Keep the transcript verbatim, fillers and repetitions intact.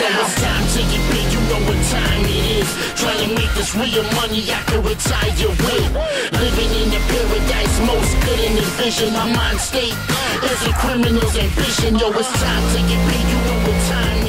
it's time to get big, you know what time it is. Trying to make this real money I can retire with. Living in the paradise most couldn't envision. My mind state is a criminal's ambition. Yo, it's time to get big, you know what time